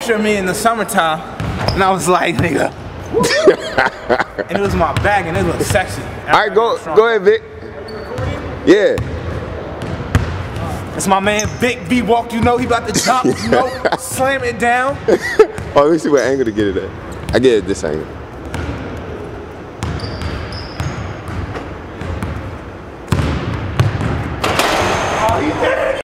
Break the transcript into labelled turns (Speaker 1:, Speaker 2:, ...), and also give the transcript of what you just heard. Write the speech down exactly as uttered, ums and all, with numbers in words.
Speaker 1: picture of me in the summertime, and I was like, nigga. And it was my bag, and it looked sexy.
Speaker 2: All right, go, go ahead, Vic. Yeah.
Speaker 1: It's my man Vick V walk. You know he about to jump. You know, slam it down.
Speaker 2: Oh, let me see what angle to get it at. I get it this angle.